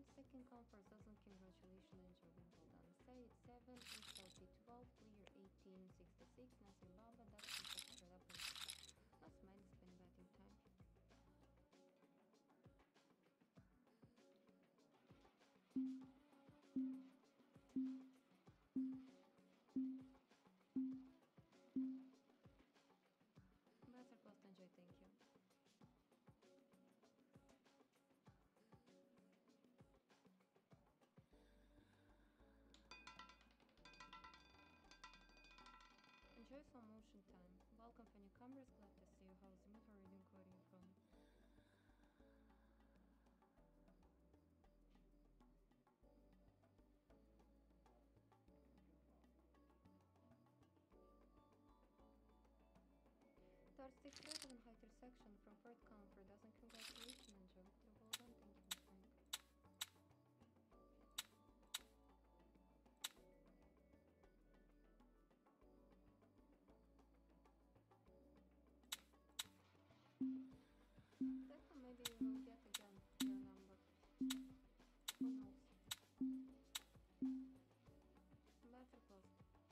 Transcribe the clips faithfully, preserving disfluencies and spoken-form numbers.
second come, first dozen, congratulations, enjoy Wimbledon. Say it's seven, eight, thirty, twelve, clear, eighteen, sixty-six, Nasir Baba, that's the straight up and that's minus spin batting time. Better post, enjoy, thank you. Enjoy some motion time. Welcome for newcomers, glad to see you. How's the mood? Where are you recording from? thirty-six rated and high intersection from fourth column for a dozen, congratulations, enjoy. Well done, thank you, my friend. Second, maybe we will get again your number. Who knows? Better post.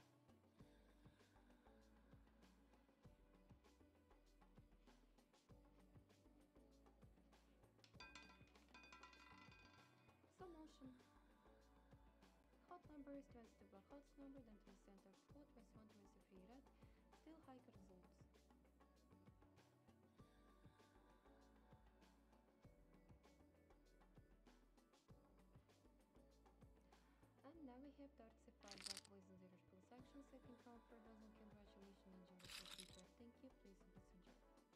Some motion. Hot number is twenty-two black, hot number, then to the center, four, twenty-one, twenty-three red, still high results. And now we have thirty-five black boys in zero full section, second count for a dozen, congratulations, enjoy the full feature. Thank you, please enjoy.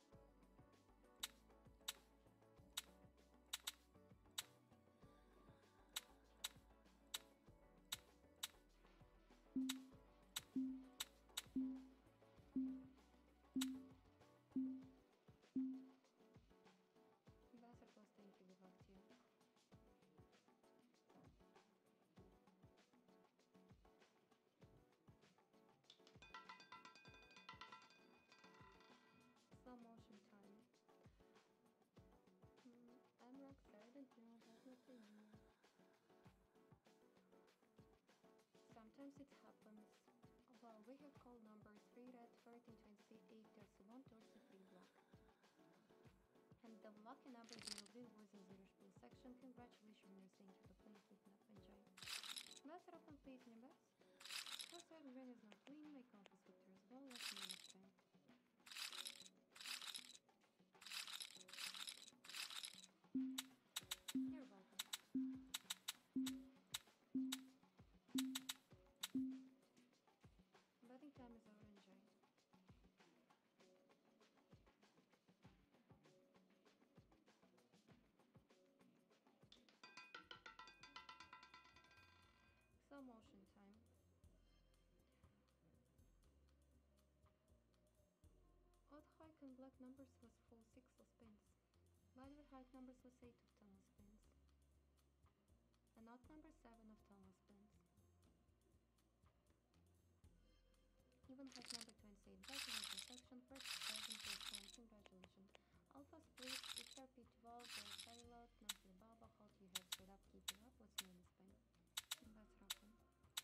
Better post, thank you, good luck to you. Slow motion time. Mm, I'm rock excited, you know, definitely new. Sometimes it happens. Well, we have call number three red, thirteen, twenty-eight, thirty-one, thirty-three black. And the lucky number will was in zero full section. Congratulations, thank you for playing, keep it up, enjoy. Let's up and please in your bets. First side win is not win, make office victor as well, let's move this time. You're welcome. Betting time is over, enjoy. Slow motion time. Odd high and black numbers was full six of spins. While with high numbers was eight of ten of spins. And odd number seven of ten of spins. Even high number twenty-eight, black in the section, first seven, first one, congratulations. Alpha split, X R P twelve, Gold Pilot, Nasir Baba, hot you have straight up, keep it up, what's main spin? And that's rockin'.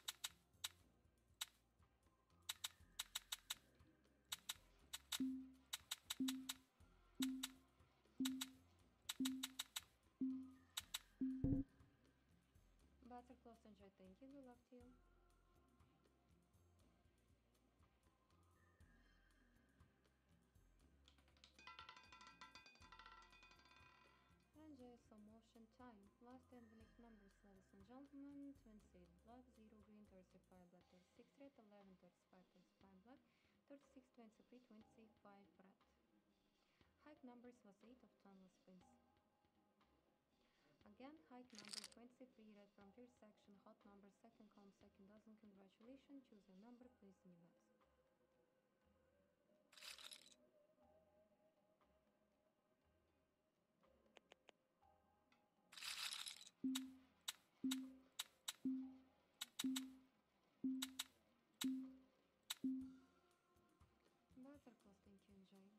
Better close, enjoy, thank you, good luck to you. Enjoy some motion time. Last ten unique numbers, ladies and gentlemen. twenty-eight black, zero green, thirty-five black, thirty-six red, eleven, thirty-five, thirty-five black, thirty-six, twenty-three, twenty-five red. High numbers was eight of ten spins. Again, high number twenty-three red from third section, hot number second column, second dozen, congratulations, choose your number, please in your bets. Better close, thank you, enjoy.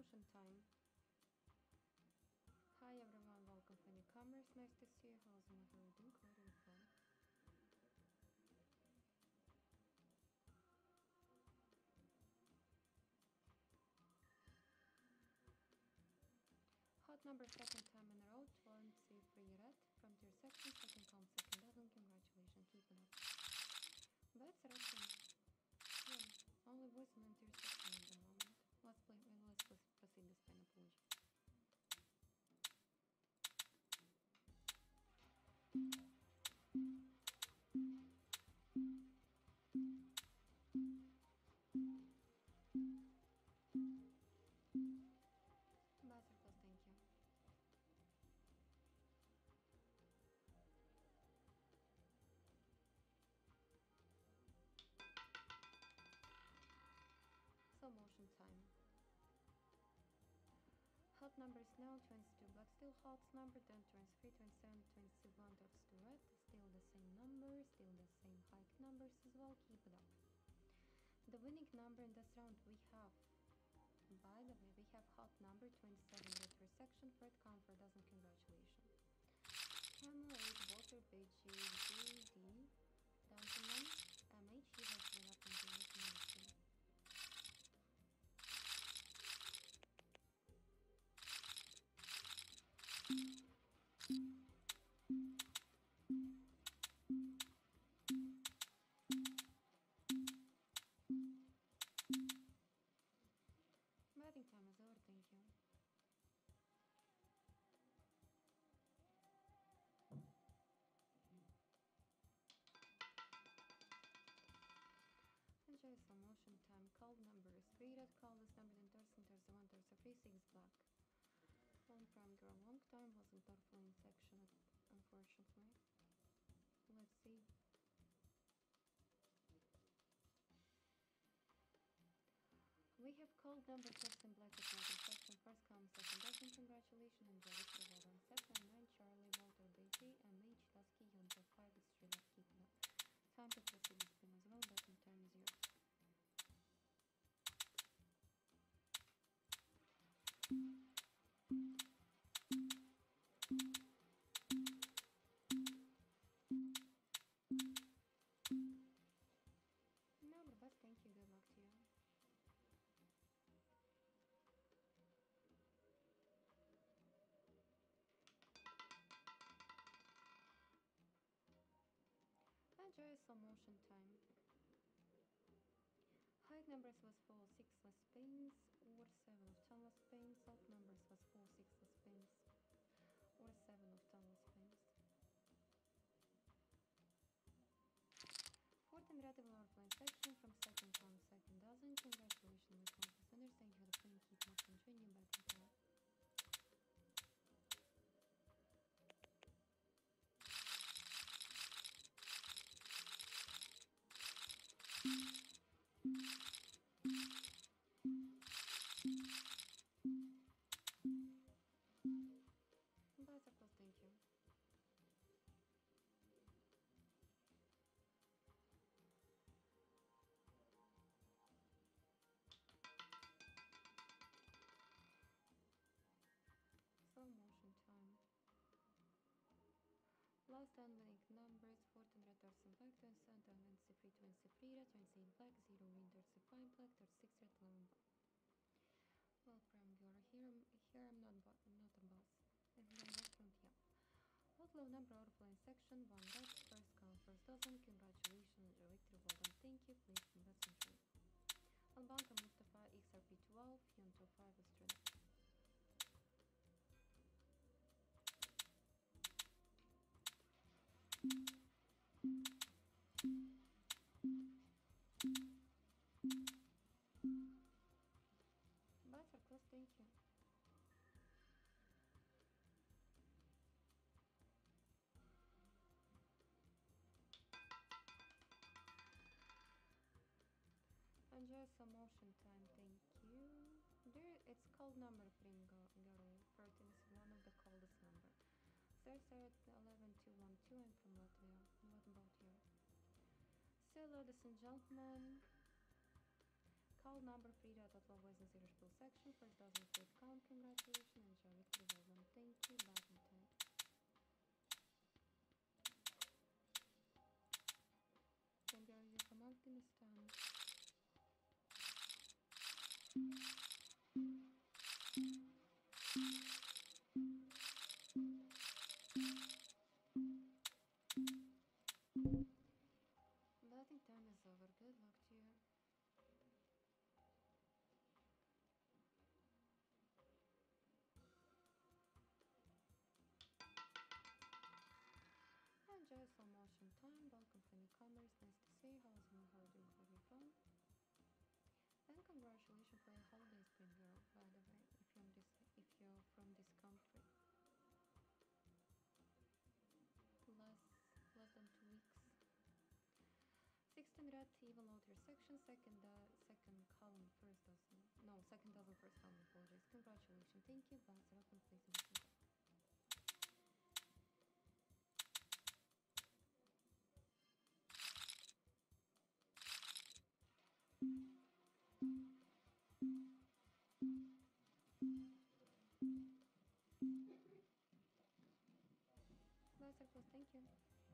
motion time. Hi everyone, welcome for newcomers. Nice to see you. How's the matter doing? Where are you from? Hot number second time in a row, twenty-three red. From tier section, second calm, second dozen. Congratulations, keep it up. That's Russian. Yeah, only boys in tier section at the moment. Let's play, let's proceed this Panapooja. Buzzer plus, thank you. Slow motion time. Hot numbers now, twenty-two black, still hot number, then twenty-three, twenty-seven, twenty-one, thirty-two red, still the same numbers, still the same high numbers as well, keep it up. The winning number in this round we have, by the way, we have hot number twenty-seven red per section, third count for a dozen, congratulations. Camel eight, Water, B G, G, D, Gentleman, M H, he has been up in the community. Batting time is over, thank you. Enjoy some motion time. Call number is three red, call this number, then Thurston, there's one, there's a three, six black. Long prime girl, long time wasn't thoughtful in section, unfortunately. Let's see. We have called number six in black at Water section, first come, second dozen, congratulations, and Jelly for well done. seven, nine, Charlie, Walter, B G, M H, Dusky, Yonta, five, is straight up, keep it up. Time to proceed the spin as well, button time is yours. No, but best, thank you, good luck to you. Enjoy some motion time. High numbers was four, six less spins, or seven of ten less spins. Odd numbers was four, six less spins, or seven of ten less spins. fourteen red in our playing section from second round, second dozen. Congratulations, my contest winners. Thank you for the playing. Keep up enjoying your batting time. Buzzer plus, thank you. Slow motion time. Last done winning numbers fourteen red, thirty black, twenty-seven, twenty-three, twenty-three red, twenty-eight black, zero green, thirty-five black, thirty-six red, eleven black. Well, prime girl, here, here I'm not, I'm not a boss. In the restaurant, yeah. Outlaw number out of line section, one red, first count, first dozen. Congratulations, your victory, well done, thank you, please invest in trade. Albanka Mustafa, X R P twelve, Yonto five, Australia. Bye for close, thank you. Enjoy some motion time, thank you. There, it's called number Prim Girl. thirteen is one of the coldest number. Third eleven two one two, I'm from Latvia. What about you? So, ladies and gentlemen, call number three at Outlaw Boys in Zero Spiel section. First dozen three say how's my how doing where you from? And congratulations for your holiday spin girl, by the way, if you're this if you're from this country. Less less than two weeks. sixteen red even loader section, second uh, second column first dozen. No, second dozen first column, apologies. Congratulations, thank you, but welcome please in the Bye, Circles, thank you.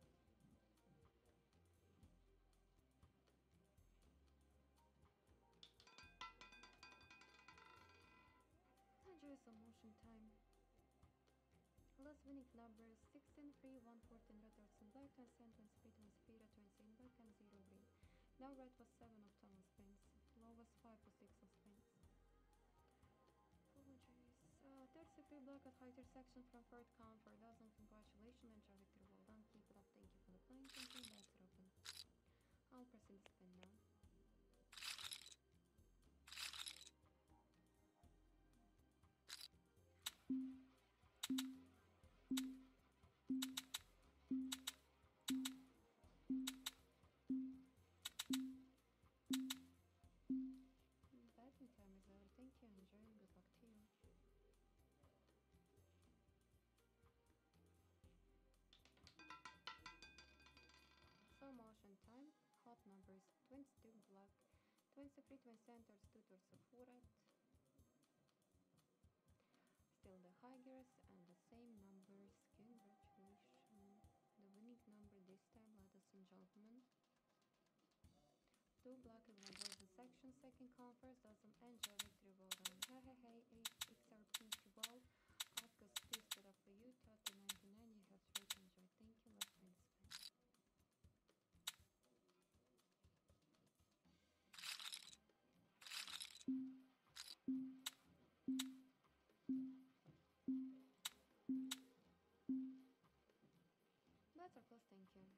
Enjoy some motion time. Last winning numbers sixteen, three, one, fourteen, red, dots, and black, ten, cent, and speed, and speed, twenty in black, and zero green. Now red was seven of ten on spins. Low was five or six on spins. Apologies. Uh, thirty-three black at high section from third count for a dozen. Congratulations, enjoy victory, well done. Keep it up, thank you for the playing. Thank you, that's it open. I'll press in the spin now. Batting time is over. Thank you, enjoy, and good luck to you. Slow motion time. Hot numbers twenty-two black, twenty-three, twenty centers, two towards the four red. Still the high gears and the same numbers. Congratulations. The winning number this time, ladies and gentlemen. Two black and one was the section, second count, first dozen, enjoy victory, well done. Hey, hey, hey, eight X R P twelve. August, please put up for you. thirty ninety-nine, you have straight enjoy. Thank you, let's win spin. That's our plus, thank you.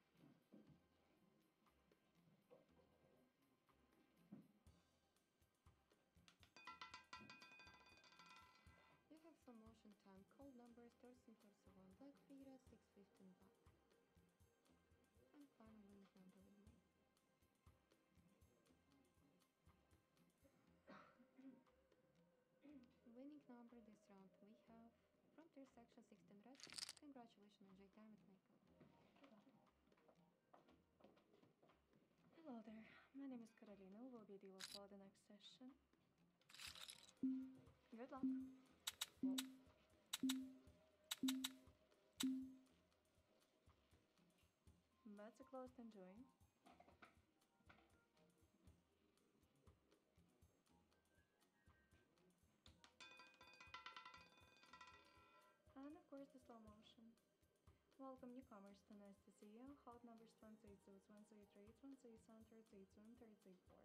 You have some motion time. Cold numbers thirteen thirty-one black, three red, six fifteen black. And final winning number with me. Winning number this round we have Frontier section sixteen red. Congratulations, enjoy time with me. Hello there, my name is Carolina, will be dealer for the next session. Good luck. Whoa. Bets are closed, enjoying. And of course the slow motion. Welcome newcomers to Nice to see you. Hot numbers twenty-eight, so twenty-three, twenty-seven, thirty-two, and thirty-four.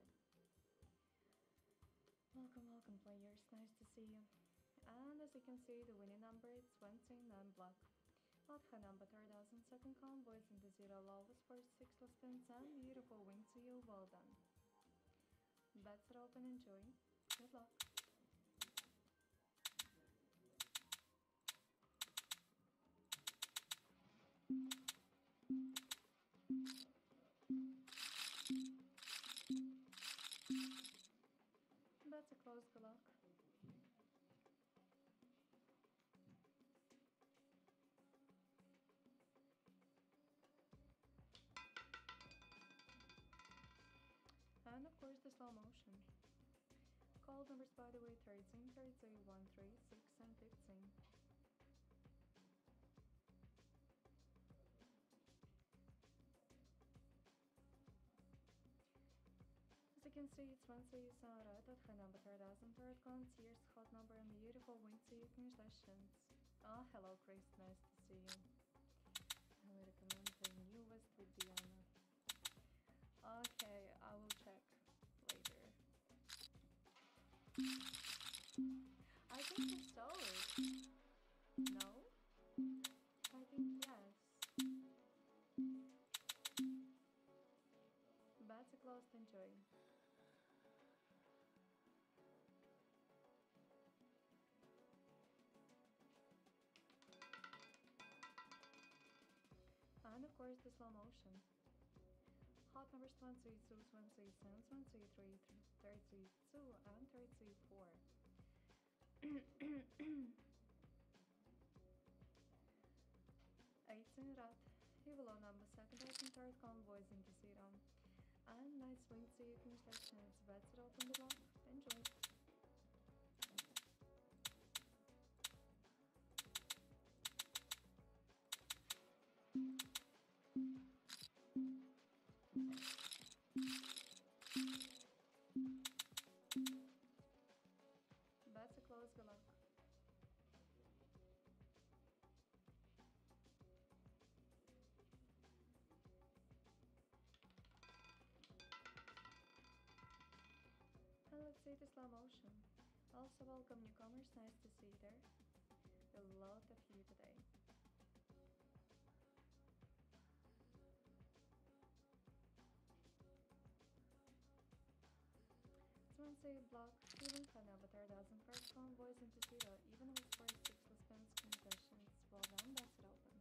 Welcome, welcome players, nice to see you. And as you can see, the winning number is twenty-nine black. Hot high number third dozen, second count, boys in the zero lowest first six last spins, and beautiful win to you, well done. Bets are open, enjoy. Good luck. Bets are closed, good luck. And of course the slow motion. Call numbers by the way thirteen, thirty-two, thirteen, six, and fifteen. As you can see, it's Wednesday, so right at high number third thousand, third count, here's hot number and beautiful win to you, congratulations. Ah, oh, hello Chris, nice to see you. I will recommend the newest with Diana. Okay, I will check later. I think I saw it. No? I think yes. course the slow motion. Hot numbers twenty-two, twenty-seven, twenty-three, thirty-two, and thirty-four. eighteen rat, below number second and third convoys into zero. And nice wind so you can finish that chance. That's it, open the lock. Enjoy. That's a close, good luck. And let's see the slow motion. Also welcome newcomers, nice to see you there. A lot of you today. Twenty block, even fan avatar doesn't first convoys into zero, even with first six spins concessions. Well done, that's it open.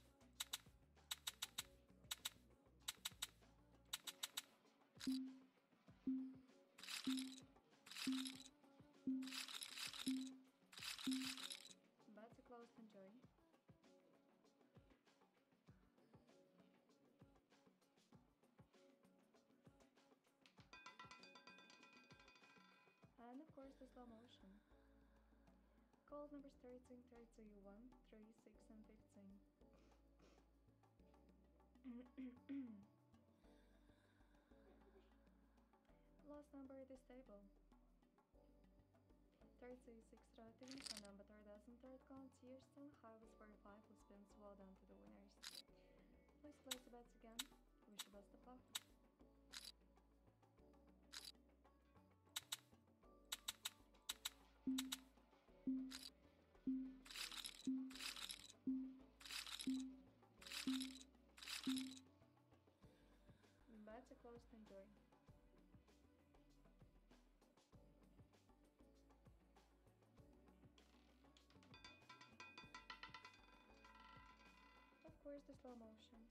That's a close, enjoy. And of course the slow motion. Cold numbers thirteen, thirty-one, three, six, and fifteen. Last number at this table. thirty-six rating, and number third dozen third count, years ten, high was forty-five, who spins well down to the winners. Please place the bets again. Wish you best of luck. Bets are closed, enjoy. Of course the slow motion.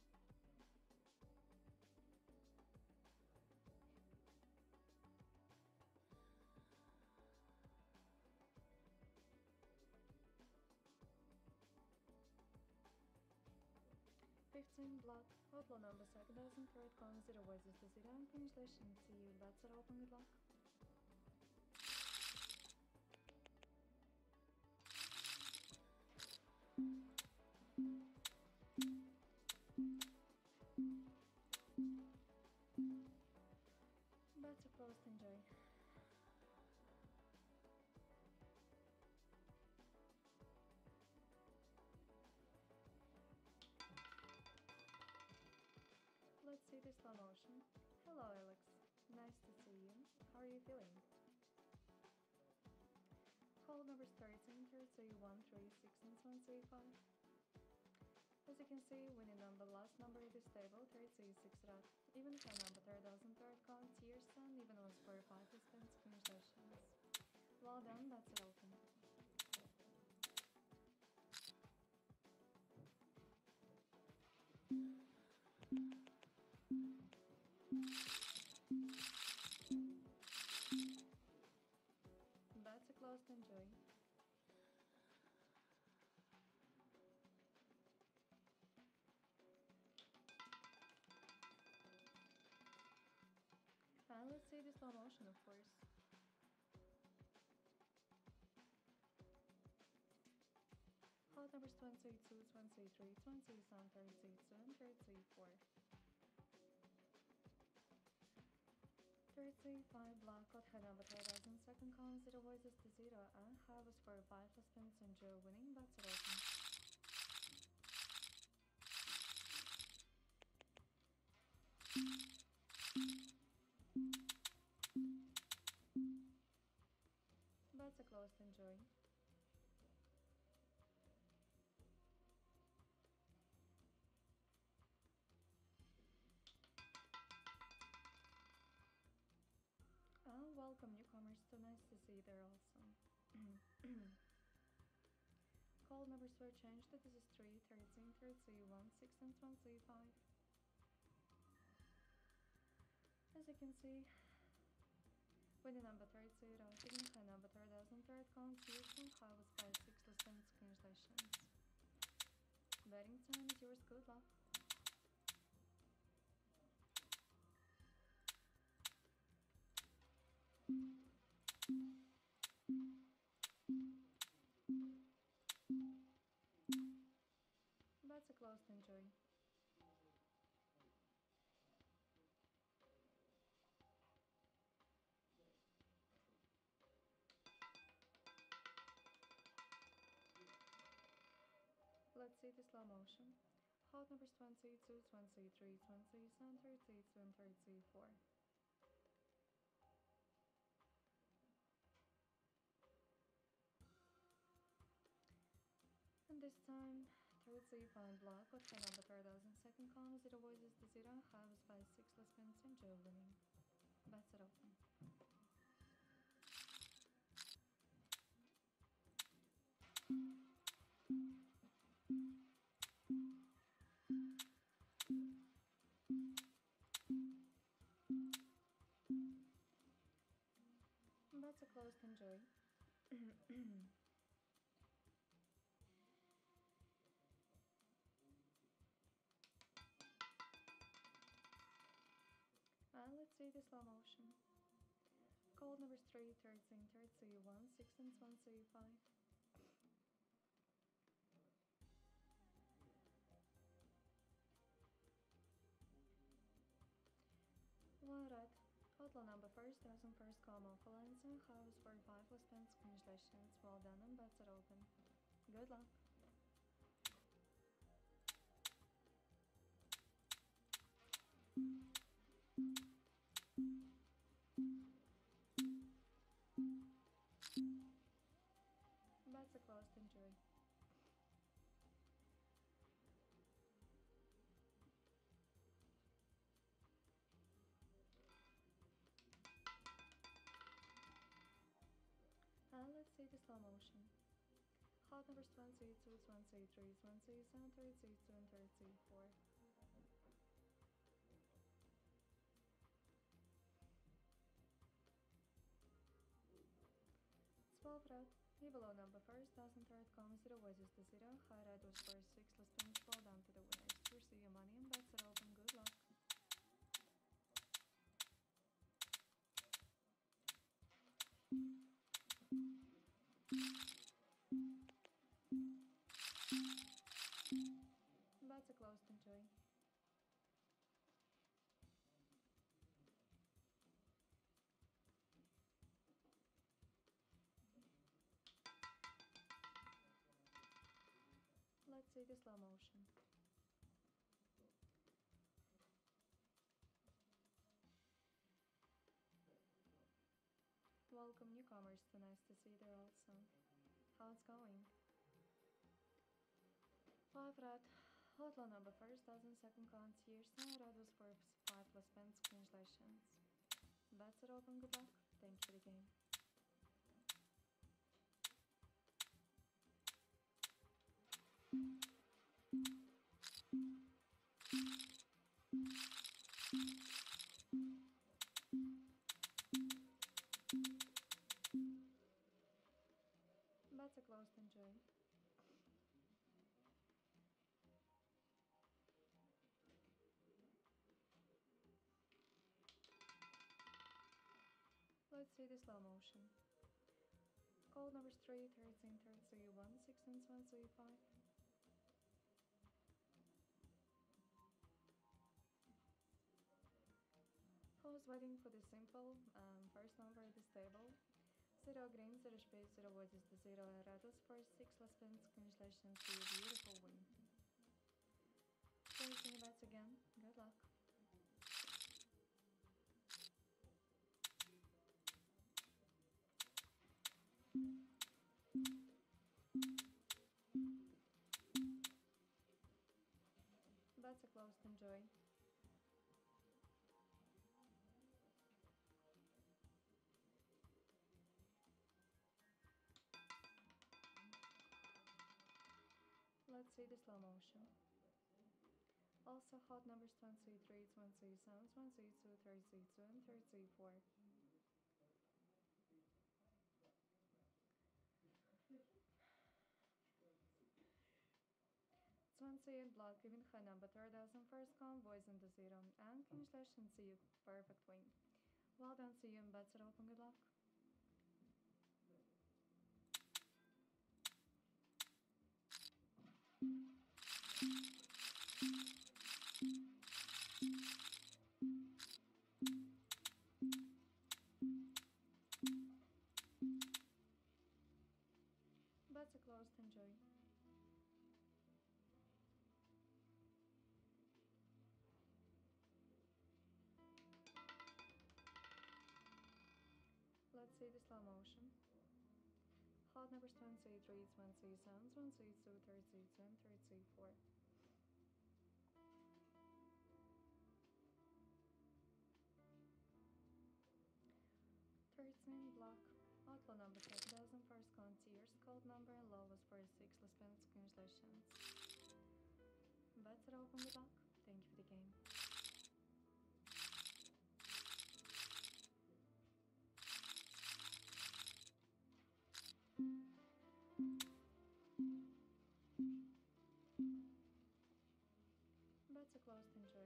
fifteen block, outlaw number second dozen third con zero voices to zero and congratulations to you. That's it, open good luck. Bets are closed, enjoy. Let's see the slow motion. Hello Alex, nice to see you. How are you feeling? Call numbers thirteen, thirty-one, thirty-six, and twenty-five. As you can see, winning number last number at this table, thirty-six rat. Even if I number third dozen third count, years ten, even was forty-five spins, congratulations. Well done, that's it open. Bets are closed, enjoy. And let's see the slow motion, of course. Hot numbers twenty-two, twenty-three, twenty-seven, thirty-two, and thirty-four. thirty-five block, hot head number three dozen second con, zero voices to zero, and high was for five spins, enjoy winning, bets are open. Bets are closed, enjoy. Oh, welcome newcomers, so nice to see you there also. Call number numbers were changed. This is three, thirteen, thirty-one, six, and twenty-five. As you can see, winning number thirty, significant number thirty thousand third count, Houston, high was by six lessons, congratulations. Betting time is yours, good luck. That's a close, enjoy. Let's see the slow motion. Hold numbers twenty-two, twenty-three, twenty-seven, thirty-two, and thirty-four. And this time, thirty fine block with the number thirty thousand second column, zero voices the zero, high was by six less spins, enjoy winning. Bets it open. That's a closed, enjoy. And let's see the slow motion. Code numbers three, thirteen, thirty-one, six, and twenty-five. One red. Hotel number first, thousand first call Monfalens and house for five less spins, congratulations, well done, and bets are open. Good luck. Bets are closed, enjoy. And let's see the slow motion. Hot numbers twenty-two, twenty-three, twenty-seven, thirty-two, and thirty-four. twelve red. He below number first, thousand third column, zero voices to zero. High red was for six less spins, fall down to the winners. Receive your money and bets are open. Good luck. Bets are closed, enjoy. Let's see the slow motion. Welcome newcomers, so nice to see you there also. How it's going? Five red. Hotel number first, thousand second count here. Red was for five plus spins, congratulations. Bets are open, good luck. Thank you for the game. Bets are closed, enjoy. Let's see the slow motion. Call numbers three, thirteen, thirty-one, six, and twenty-five. I was waiting for the simple um, first number at this table. Zero green, zero space, zero white is the zero, and red is for six less spins. Congratulations to your beautiful win. Placing the bets again. Good luck. Bets are closed, enjoy. see the slow motion. Also, hot numbers twenty-three, twenty-seven, twenty-two, thirty-two, and thirty-four. twenty and block, even high number third thousand first convoys in the zero. And congratulations to you, perfect win. Well done, see you in bets at open, good luck. Bets are closed, enjoy. Let's see the slow motion. Hot numbers twenty-three, twenty-seven, twenty-two, thirty-two, and thirty-four. thirteen block. Outlaw number seven thousand first con tiers. Code number and lowest for six less spins. Congratulations. Bets are open, good luck. Thank you for the game. Bets are closed, enjoy.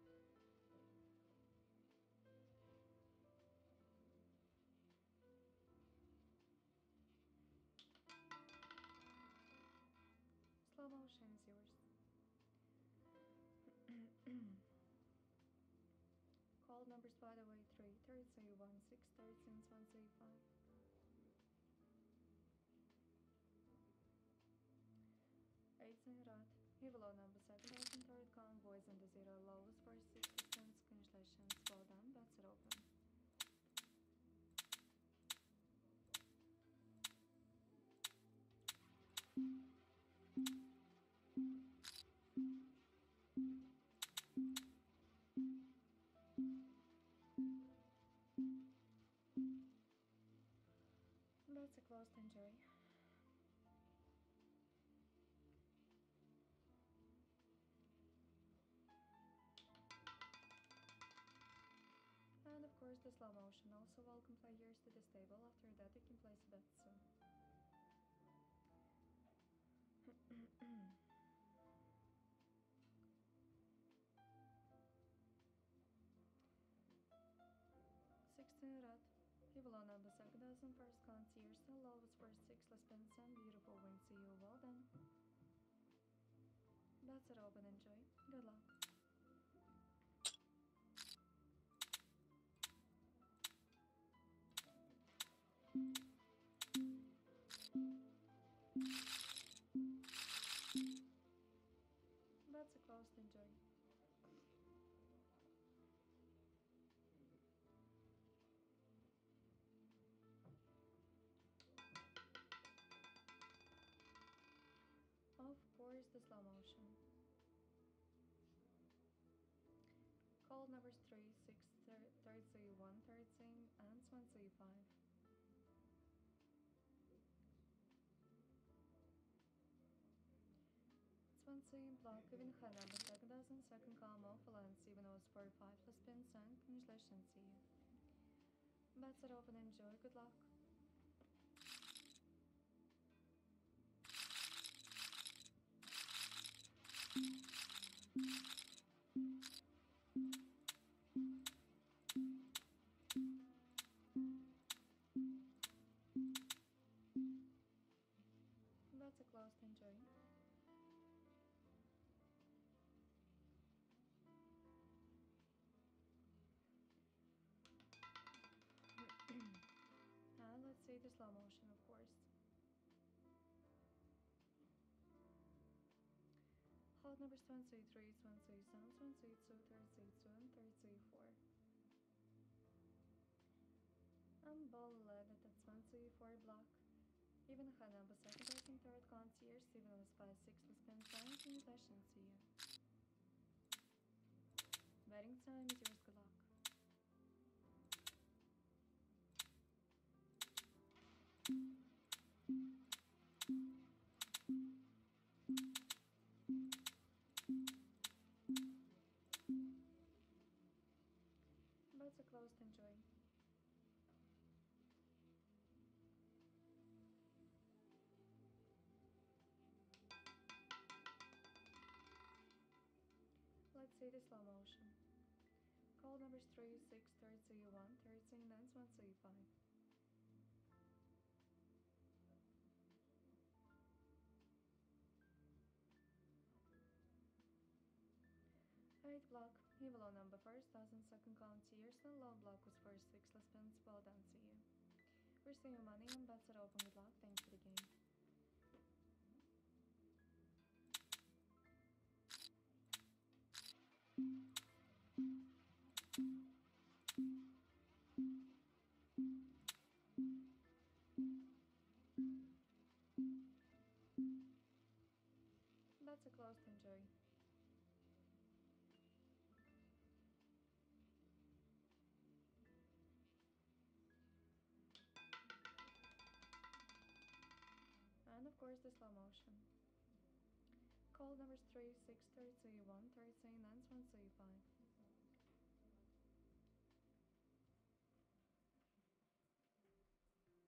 Slow motion is yours. Call numbers by the way three, thirty, one, six, thirteen, twenty-five. eighteen red. Hivelo number seven thousand third convoys in the zero lowest for six spins. Congratulations, well done, bets are open. Bets are closed, enjoy. And of course the slow motion. Also welcome players to this table. After that you can place bets soon. sixteen red. Hivelo number seven thousand first con tiers. The lowest for six less spins and beautiful win. See you, well done. Bets are open, enjoy. Good luck. Bets are closed, enjoy. Of course, the slow motion. Call numbers three, six, thirty, one, thirteen, and twenty-five. twenty block, even high number seven thousand second combo, Valence, even was forty-five plus spins, and congratulations to you. Bets are open, enjoy, good luck. Bets are closed, enjoy. And let's see the slow motion, of course. Hot numbers twenty-three, twenty-seven, twenty-two, thirty-two, and thirty-four. And ball eleven at twenty-four block. Even high number seven thousand third con tiers, even was by six plus spins, and congratulations to you. Betting time is yours, good luck. See the slow motion. Call numbers three, six, thirty, one, thirteen, and twenty-five. eight block, Evil number first, thousand second count tiers, and low block was first six less spins, well done to you. We're seeing your money on bets that open good luck, thanks for the game. That's a close enjoy. And of course the slow motion. Call numbers three, six, thirty, one, thirteen, and twenty-five.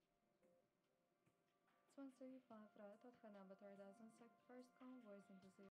twenty-five red, hot number thirty thousand sec, first convoys into zero.